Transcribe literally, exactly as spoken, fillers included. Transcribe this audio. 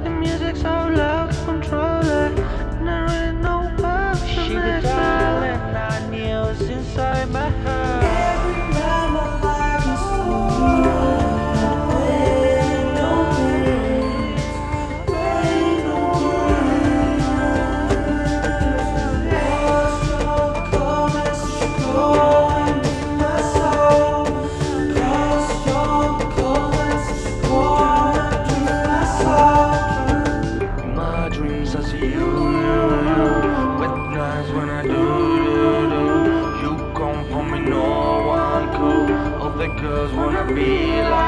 The music so loud, control it. And there ain't no words to She the darling I knew inside my heart. Every night my life is full. Rain, no rain, rain, no rain. Lost your comments, going in my soul. Lost your comments, going in my soul. My dreams I see you, you, you. With nights when I do, do, do. You come for me, no one cool. All the girls wanna be like